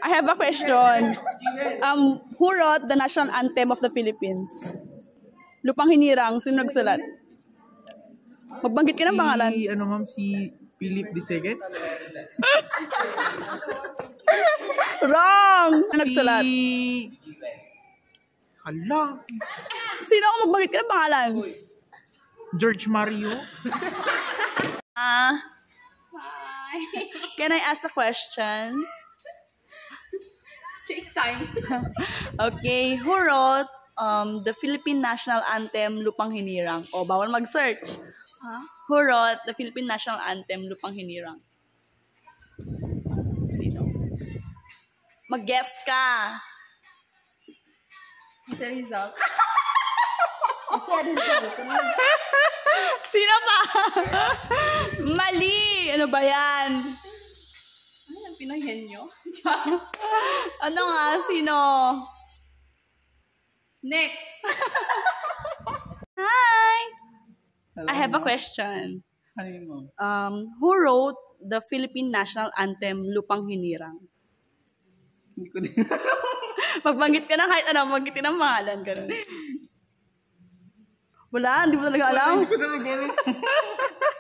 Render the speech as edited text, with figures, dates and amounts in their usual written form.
I have a question. Who wrote the national anthem of the Philippines? Lupang Hinirang, sino nagsulat? Magbanggit ka ng pangalan. Si Philip II? Wrong! Sino nagsulat? Hala. Sino ako magbanggit ka ng pangalan? George Mario? Can I ask a question? Take time. Okay, who wrote the Philippine national anthem, Lupang Hinirang? O, bawal mag-search. Who wrote the Philippine national anthem, Lupang Hinirang? Sino? Mag-guess ka. What's the result? Sino pa? Mali! Ano ba yan? Ano yung pinaghenyo? Ano nga? Sino? Next! Hi! Hello, I have a question. Ano yun mo? Who wrote the Philippine national anthem, Lupang Hinirang? Hindi ko din. Pagbanggit ka na kahit ano, magbanggit ng pangalan ka nun. Wala, hindi mo talaga alam. Hindi ko talaga alam.